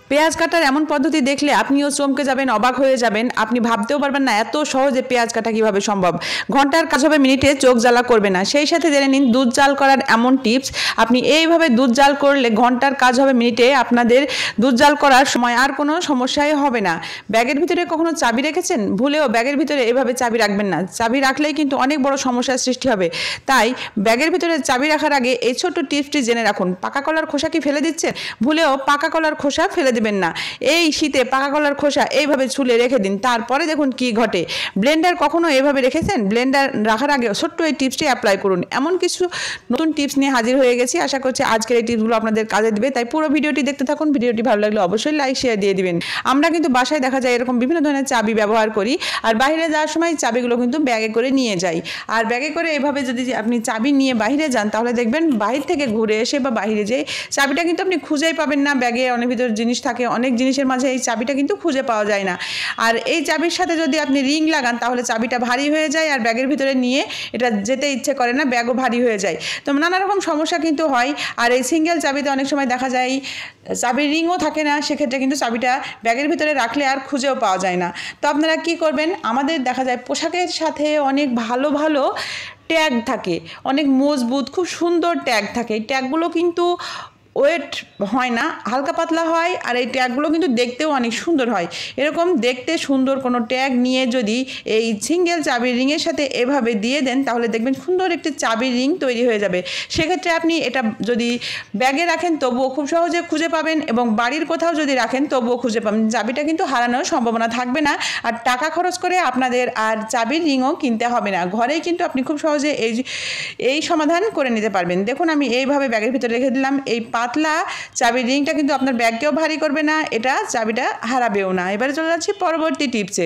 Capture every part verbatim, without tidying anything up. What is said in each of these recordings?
পেঁয়াজ কাটার এমন পদ্ধতি দেখলে আপনিও চমকে যাবেন, অবাক হয়ে যাবেন। আপনি ভাবতেও পারবেন না এত সহজে পেঁয়াজ কাটা কিভাবে সম্ভব। ঘন্টার কাজ হবে মিনিটে, চোখ জ্বালা করবে না। সেই সাথে জেনে নিন দুধ জাল করার এমন টিপস। আপনি এইভাবে দুধ জাল করলে ঘন্টার কাজ হবে মিনিটে। আপনাদের দুধ জাল করার সময় আর কোনো সমস্যাই হবে না। ব্যাগের ভিতরে কখনো চাবি রেখেছেন? ভুলেও ব্যাগের ভিতরে এভাবে চাবি রাখবেন না। চাবি রাখলেই কিন্তু অনেক বড় সমস্যার সৃষ্টি হবে। তাই ব্যাগের ভিতরে চাবি রাখার আগে এই ছোট্ট টিপসটি জেনে রাখুন। পাকা কলার খোসা কি ফেলে দিচ্ছেন? ভুলেও পাকা কলার খোসা ফেলে দিবেন না। এই শীতে পাকা কলার খোসা এইভাবে ছুলে রেখে দিন, তারপরে দেখুন কি ঘটে। ব্লেন্ডার কখনো এইভাবে রেখেছেন? ব্লেন্ডার রাখার আগে ছোট্ট এই টিপসটি অ্যাপ্লাই করুন। এমন কিছু নতুন টিপস নিয়ে হাজির হয়ে গেছি। আশা করছি আজকের এই টিপসগুলো আপনাদের কাজে দিবে। তাই পুরো ভিডিওটি দেখতে থাকুন। ভিডিওটি ভালো লাগলে অবশ্যই লাইক শেয়ার দিয়ে দিবেন। আমরা কিন্তু বাসায় দেখা যায় এরকম বিভিন্ন ধরনের চাবি ব্যবহার করি, আর বাইরে যাওয়ার সময় চাবিগুলো কিন্তু ব্যাগে করে নিয়ে যাই। আর ব্যাগে করে এভাবে যদি আপনি চাবি নিয়ে বাইরে যান, তাহলে দেখবেন বাহির থেকে ঘুরে এসে বা বাইরে যেয়ে চাবিটা কিন্তু আপনি খুঁজেই পাবেন না। ব্যাগে অনেক ভিতর জিনিস থাকে, অনেক জিনিসের মাঝে এই চাবিটা কিন্তু খুঁজে পাওয়া যায় না। আর এই চাবির সাথে যদি আপনি রিং লাগান, তাহলে চাবিটা ভারী হয়ে যায়, আর ব্যাগের ভিতরে নিয়ে এটা যেতে ইচ্ছে করে না, ব্যাগও ভারী হয়ে যায়। তো নানা রকম সমস্যা কিন্তু হয়। আর এই সিঙ্গেল চাবিতে অনেক সময় দেখা যায় চাবির রিংও থাকে না, সেক্ষেত্রে কিন্তু চাবিটা ব্যাগের ভিতরে রাখলে আর খুঁজেও পাওয়া যায় না। তো আপনারা কি করবেন, আমাদের দেখা যায় পোশাকের সাথে অনেক ভালো ভালো ট্যাগ থাকে, অনেক মজবুত খুব সুন্দর ট্যাগ থাকে। এই ট্যাগগুলো কিন্তু ওয়েট হয় না, হালকা পাতলা হয়, আর এই ট্যাগগুলো কিন্তু দেখতেও অনেক সুন্দর হয়। এরকম দেখতে সুন্দর কোনো ট্যাগ নিয়ে যদি এই সিঙ্গেল চাবির রিংয়ের সাথে এভাবে দিয়ে দেন, তাহলে দেখবেন সুন্দর একটি চাবির রিং তৈরি হয়ে যাবে। সেক্ষেত্রে আপনি এটা যদি ব্যাগে রাখেন তবুও খুব সহজে খুঁজে পাবেন, এবং বাড়ির কোথাও যদি রাখেন তবুও খুঁজে পাবেন। চাবিটা কিন্তু হারানোর সম্ভাবনা থাকবে না, আর টাকা খরচ করে আপনাদের আর চাবির রিংও কিনতে হবে না। ঘরেই কিন্তু আপনি খুব সহজে এই এই সমাধান করে নিতে পারবেন। দেখুন আমি এইভাবে ব্যাগের ভিতরে রেখে দিলাম। এই পাতলা চাবির রিংটা কিন্তু আপনার ব্যাগকেও ভারী করবে না, এটা চাবিটা হারাবেও না। এবারে চলে যাচ্ছি পরবর্তী টিপসে।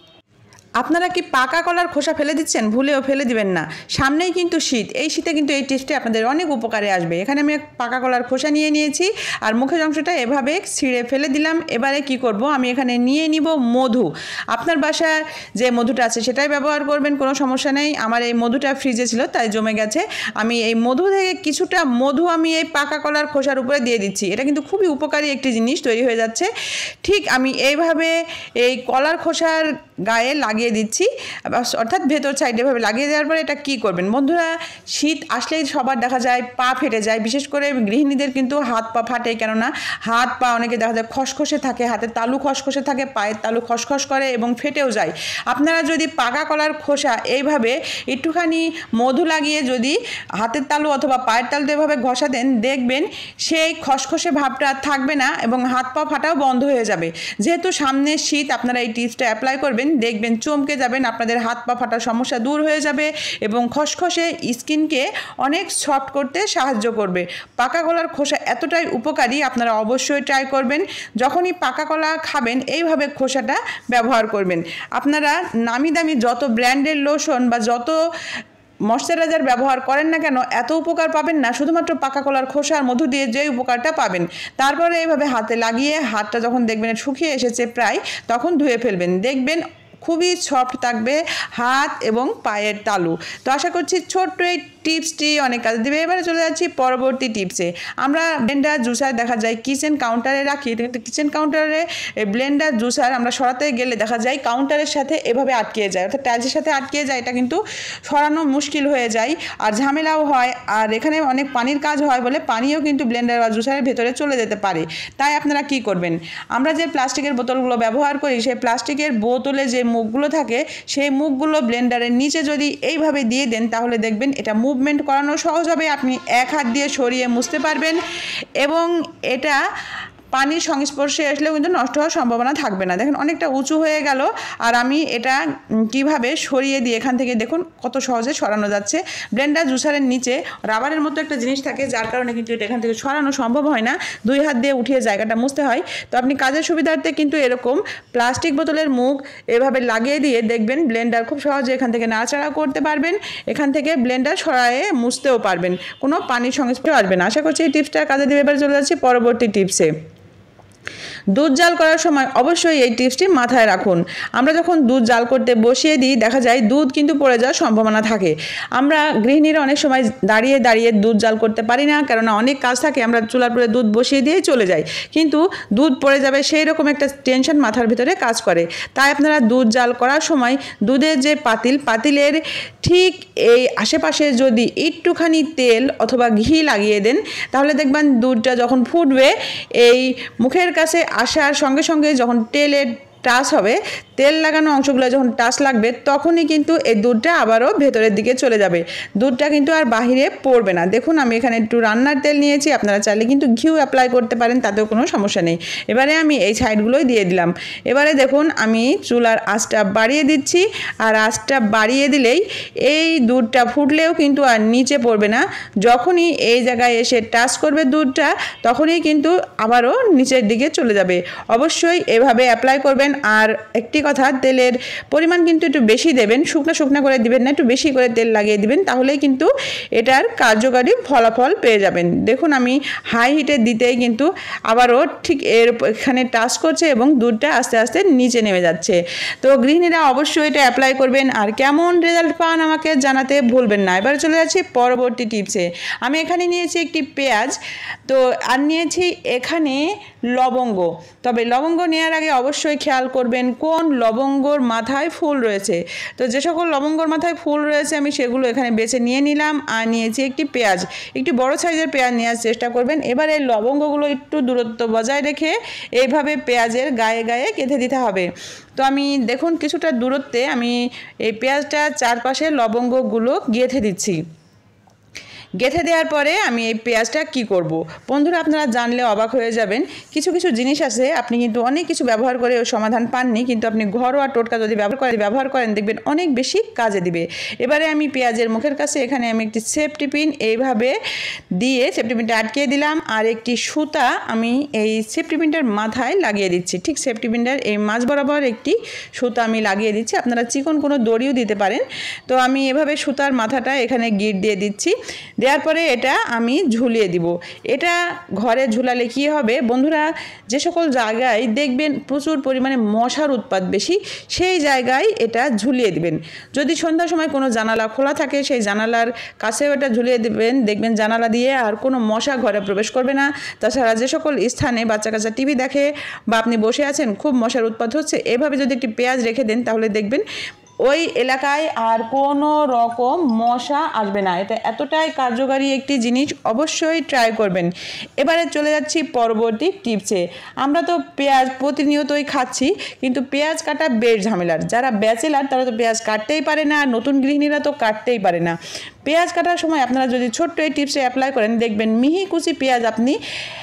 আপনারা কি পাকা কলার খোসা ফেলে দিচ্ছেন? ভুলেও ফেলে দিবেন না। সামনেই কিন্তু শীত, এই শীতে কিন্তু এই টিপসটি আপনাদের অনেক উপকারে আসবে। এখানে আমি পাকা কলার খোসা নিয়ে নিয়েছি, আর মুখের অংশটা এভাবে ছিঁড়ে ফেলে দিলাম। এবারে কি করব, আমি এখানে নিয়ে নিব মধু। আপনার বাসায় যে মধুটা আছে সেটাই ব্যবহার করবেন, কোনো সমস্যা নেই। আমার এই মধুটা ফ্রিজে ছিল তাই জমে গেছে। আমি এই মধু থেকে কিছুটা মধু আমি এই পাকা কলার খোসার উপরে দিয়ে দিচ্ছি। এটা কিন্তু খুবই উপকারী একটি জিনিস তৈরি হয়ে যাচ্ছে। ঠিক আমি এইভাবে এই কলার খোসার গায়ে লাগিয়ে দিচ্ছি, অর্থাৎ ভেতর সাইডে এভাবে লাগিয়ে দেওয়ার পরে এটা কি করবেন বন্ধুরা, শীত আসলেই সবার দেখা যায় পা ফেটে যায়। বিশেষ করে গৃহিণীদের কিন্তু হাত পা ফাটে, কেননা হাত পা অনেকে দেখা যায় খসখসে থাকে, হাতের তালু খসখসে থাকে, পায়ের তালু খসখস করে এবং ফেটেও যায়। আপনারা যদি পাকা কলার খোসা এইভাবে একটুখানি মধু লাগিয়ে যদি হাতের তালু অথবা পায়ের তালু এভাবে ঘষা দেন, দেখবেন সেই খসখসে ভাবটা থাকবে না এবং হাত পা ফাটাও বন্ধ হয়ে যাবে। যেহেতু সামনে শীত, আপনারা এই টিপসটা অ্যাপ্লাই করবেন, দেখবেন চমকে যাবেন, আপনাদের হাত পা ফাটার সমস্যা দূর হয়ে যাবে এবং খসখসে স্কিনকে অনেক সফট করতে সাহায্য করবে। পাকা কলার খোসা এতটাই উপকারী, আপনারা অবশ্যই ট্রাই করবেন। যখনই পাকা কলা খাবেন এইভাবে খোসাটা ব্যবহার করবেন। আপনারা নামি দামি যত ব্র্যান্ডের লোশন বা যত ময়শ্চারাইজার ব্যবহার করেন না কেন, এত উপকার পাবেন না শুধুমাত্র পাকা কলার খোসার মধু দিয়ে যে উপকারটা পাবেন। তারপরে এইভাবে হাতে লাগিয়ে হাতটা যখন দেখবেন শুকিয়ে এসেছে প্রায়, তখন ধুয়ে ফেলবেন। দেখবেন খুবই সফট থাকবে হাত এবং পায়ের তালু। তো আশা করছি ছোট্ট এই টিপসটি অনেক কাজে দেবে। এবারে চলে যাচ্ছি পরবর্তী টিপসে। আমরা ব্লেন্ডার জুসার দেখা যায় কিচেন কাউন্টারে রাখি, কিন্তু কিচেন কাউন্টারে ব্লেন্ডার জুসার আমরা সরাতে গেলে দেখা যায় কাউন্টারের সাথে এভাবে আটকে যায়, অর্থাৎ টাইলসের সাথে আটকে যায়। এটা কিন্তু সরানো মুশকিল হয়ে যায় আর ঝামেলাও হয়। আর এখানে অনেক পানির কাজ হয় বলে পানিও কিন্তু ব্লেন্ডার বা জুসারের ভেতরে চলে যেতে পারে। তাই আপনারা কি করবেন, আমরা যে প্লাস্টিকের বোতলগুলো ব্যবহার করি, সেই প্লাস্টিকের বোতলে যে মুখগুলো থাকে, সেই মুখগুলো ব্লেন্ডারের নিচে যদি এইভাবে দিয়ে দেন, তাহলে দেখবেন এটা মুভমেন্ট করানো সহজ হবে। আপনি এক হাত দিয়ে সরিয়ে মুছতে পারবেন এবং এটা পানির সংস্পর্শে আসলেও কিন্তু নষ্ট হওয়ার সম্ভাবনা থাকবে না। দেখেন অনেকটা উঁচু হয়ে গেল, আর আমি এটা কিভাবে সরিয়ে দিই, এখান থেকে দেখুন কত সহজে সরানো যাচ্ছে। ব্লেন্ডার জুসারের নিচে রাবারের মতো একটা জিনিস থাকে, যার কারণে কিন্তু এটা এখান থেকে সরানো সম্ভব হয় না, দুই হাত দিয়ে উঠিয়ে জায়গাটা মুছতে হয়। তো আপনি কাজের সুবিধার্থে কিন্তু এরকম প্লাস্টিক বোতলের মুখ এভাবে লাগিয়ে দিয়ে দেখবেন ব্লেন্ডার খুব সহজে এখান থেকে নাড়াচাড়া করতে পারবেন, এখান থেকে ব্লেন্ডার সরায়ে মুছতেও পারবেন, কোনো পানির সংস্পর্শে আসবে না। আশা করছি এই টিপসটা কাজে দেবে। এবার চলে যাচ্ছি পরবর্তী টিপসে। দুধ জাল করার সময় অবশ্যই এই টিপসটি মাথায় রাখুন। আমরা যখন দুধ জাল করতে বসিয়ে দিই দেখা যায় দুধ কিন্তু পড়ে যাওয়ার সম্ভাবনা থাকে। আমরা গৃহিণীরা অনেক সময় দাঁড়িয়ে দাঁড়িয়ে দুধ জাল করতে পারি না, কেননা অনেক কাজ থাকে, আমরা চুলার উপরে দুধ বসিয়ে দিয়ে চলে যাই, কিন্তু দুধ পড়ে যাবে সেই রকম একটা টেনশন মাথার ভিতরে কাজ করে। তাই আপনারা দুধ জাল করার সময় দুধের যে পাতিল পাতিলের ঠিক এই আশেপাশে যদি একটুখানি তেল অথবা ঘি লাগিয়ে দেন তাহলে দেখবেন দুধটা যখন ফুটবে এই মুখের কাছে আসার সঙ্গে সঙ্গে যখন তেলের টাচ হবে, তেল লাগানো অংশগুলো যখন টাচ লাগবে তখনই কিন্তু এই দুধটা আবারও ভেতরের দিকে চলে যাবে, দুধটা কিন্তু আর বাহিরে পড়বে না। দেখুন আমি এখানে একটু রান্নার তেল নিয়েছি, আপনারা চাইলে কিন্তু ঘিও অ্যাপ্লাই করতে পারেন, তাতেও কোনো সমস্যা নেই। এবারে আমি এই সাইডগুলোই দিয়ে দিলাম। এবারে দেখুন আমি চুলার আঁচটা বাড়িয়ে দিচ্ছি, আর আঁচটা বাড়িয়ে দিলেই এই দুধটা ফুটলেও কিন্তু আর নিচে পড়বে না। যখনই এই জায়গায় এসে টাচ করবে দুধটা তখনই কিন্তু আবারও নিচের দিকে চলে যাবে। অবশ্যই এভাবে অ্যাপ্লাই করবেন। আর একটি কথা, তেলের পরিমাণ কিন্তু একটু বেশি দেবেন, শুকনো শুকনো করে দিবেন না, একটু বেশি করে তেল লাগিয়ে দিবেন, তাহলেই কিন্তু এটার কার্যকারী ফলাফল পেয়ে যাবেন। দেখুন আমি হাই হিটে দিতেই কিন্তু আবারও ঠিক এর এখানে টাচ করছে এবং দুধটা আস্তে আস্তে নিচে নেমে যাচ্ছে। তো গৃহিণীরা অবশ্যই এটা অ্যাপ্লাই করবেন, আর কেমন রেজাল্ট পান আমাকে জানাতে ভুলবেন না। এবার চলে যাচ্ছি পরবর্তী টিপসে। আমি এখানে নিয়েছি একটি পেঁয়াজ, তো আর নিয়েছি এখানে লবঙ্গ। তবে লবঙ্গ নেওয়ার আগে অবশ্যই খেয়াল করবেন কোন লবঙ্গর মাথায় ফুল রয়েছে। তো যে সকল লবঙ্গর মাথায় ফুল রয়েছে আমি সেগুলো এখানে বেছে নিয়ে নিলাম, আর নিয়েছি একটি পেঁয়াজ, একটি বড় সাইজের পেঁয়াজ নেওয়ার চেষ্টা করবেন। এবার এই লবঙ্গগুলো একটু দূরত্ব বজায় রেখে এইভাবে পেঁয়াজের গায়ে গায়ে গেঁথে দিতে হবে। তো আমি দেখুন কিছুটা দূরত্বে আমি এই পেঁয়াজটা চারপাশে লবঙ্গগুলো গেঁথে দিচ্ছি। গেঁথে দেওয়ার পরে আমি এই পেঁয়াজটা কি করব, বন্ধুরা আপনারা জানলে অবাক হয়ে যাবেন। কিছু কিছু জিনিস আছে আপনি কিন্তু অনেক কিছু ব্যবহার করে সমাধান পাননি, কিন্তু আপনি ঘরোয়া টোটকা যদি ব্যবহার করেন ব্যবহার করেন দেখবেন অনেক বেশি কাজে দিবে। এবারে আমি পেঁয়াজের মুখের কাছে এখানে আমি একটি সেফটি পিন এইভাবে দিয়ে সেফটি পিনটা আটকিয়ে দিলাম, আর একটি সুতা আমি এই সেফটি পিনটার মাথায় লাগিয়ে দিচ্ছি। ঠিক সেফটি পিনটার এই মাঝ বরাবর একটি সুতা আমি লাগিয়ে দিচ্ছি, আপনারা চিকন কোনো দড়িও দিতে পারেন। তো আমি এভাবে সুতার মাথাটা এখানে গিট দিয়ে দিচ্ছি। দেওয়ার পরে এটা আমি ঝুলিয়ে দিব। এটা ঘরে ঝুলালে কী হবে বন্ধুরা, যে সকল জায়গায় দেখবেন প্রচুর পরিমাণে মশার উৎপাত বেশি সেই জায়গায় এটা ঝুলিয়ে দিবেন। যদি সন্ধ্যার সময় কোনো জানালা খোলা থাকে সেই জানালার কাছেও এটা ঝুলিয়ে দিবেন, দেখবেন জানালা দিয়ে আর কোনো মশা ঘরে প্রবেশ করবে না। তাছাড়া যে সকল স্থানে বাচ্চা কাচ্চা টিভি দেখে বা আপনি বসে আছেন খুব মশার উৎপাত হচ্ছে, এভাবে যদি একটি পেঁয়াজ রেখে দেন তাহলে দেখবেন ওই এলাকায় আর কোনো রকম মশা আসবে না। এটা এতটাই কার্যকারী একটি জিনিস, অবশ্যই ট্রাই করবেন। এবারে চলে যাচ্ছি পরবর্তী টিপসে। আমরা তো পেঁয়াজ প্রতিনিয়তই খাচ্ছি, কিন্তু পেঁয়াজ কাটা বেশ ঝামেলার। যারা ব্যাচেলার তারা তো পেঁয়াজ কাটতেই পারে না, নতুন গৃহিণীরা তো কাটতেই পারে না। পেঁয়াজ কাটার সময় আপনারা যদি ছোট্ট এই টিপসে অ্যাপ্লাই করেন দেখবেন মিহি কুচি পেঁয়াজ আপনি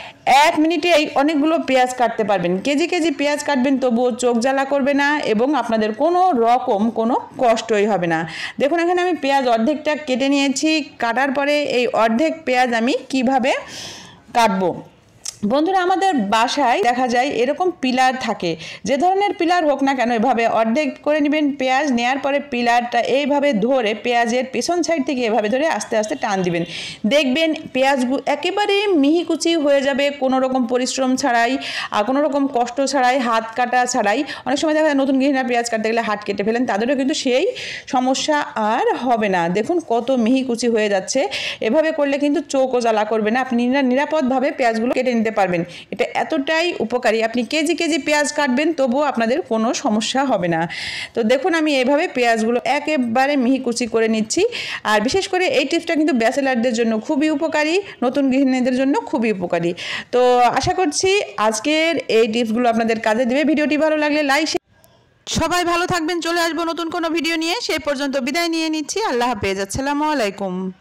এক মিনিটে এই অনেকগুলো পেঁয়াজ কাটতে পারবেন। কেজি কেজি পেঁয়াজ কাটবেন তবুও চোখ জ্বালা করবে না এবং আপনাদের কোনো রকম কোনো কষ্টই হবে না। দেখুন এখানে আমি পেঁয়াজ অর্ধেকটা কেটে নিয়েছি। কাটার পরে এই অর্ধেক পেঁয়াজ আমি কিভাবে কাটবো, বন্ধুরা আমাদের বাসায় দেখা যায় এরকম পিলার থাকে, যে ধরনের পিলার হোক না কেন এভাবে অর্ধেক করে নেবেন পেঁয়াজ। নেওয়ার পরে পিলারটা এইভাবে ধরে পেঁয়াজের পেছন সাইড থেকে এভাবে ধরে আস্তে আস্তে টান দিবেন, দেখবেন পেঁয়াজগুলো একেবারে মিহি কুচি হয়ে যাবে, কোনো রকম পরিশ্রম ছাড়াই আর কোনো রকম কষ্ট ছাড়াই, হাত কাটা ছাড়াই। অনেক সময় দেখা যায় নতুন গৃহিণীরা পেঁয়াজ কাটতে গেলে হাত কেটে ফেলেন, তাদেরও কিন্তু সেই সমস্যা আর হবে না। দেখুন কত মিহি কুচি হয়ে যাচ্ছে। এভাবে করলে কিন্তু চোখও জ্বালা করবে না, আপনি নিরাপদভাবে পেঁয়াজগুলো কেটে নিতে পারবেন। এটা এতটাই উপকারী, আপনি কেজি কেজি পেঁয়াজ কাটবেন তবুও আপনাদের কোনো সমস্যা হবে না। তো দেখুন আমি এভাবে পেঁয়াজগুলো একেবারে মিহি কুচি করে নিচ্ছি। আর বিশেষ করে এই টিপসটা কিন্তু ব্যাচেলারদের জন্য খুবই উপকারী, নতুন গৃহিণীদের জন্য খুবই উপকারী। তো আশা করছি আজকের এই টিপসগুলো আপনাদের কাজে দেবে। ভিডিওটি ভালো লাগলে লাইক, সবাই ভালো থাকবেন। চলে আসবো নতুন কোনো ভিডিও নিয়ে, সেই পর্যন্ত বিদায় নিয়ে নিচ্ছি। আল্লাহ হাফেজ, আসসালামু আলাইকুম।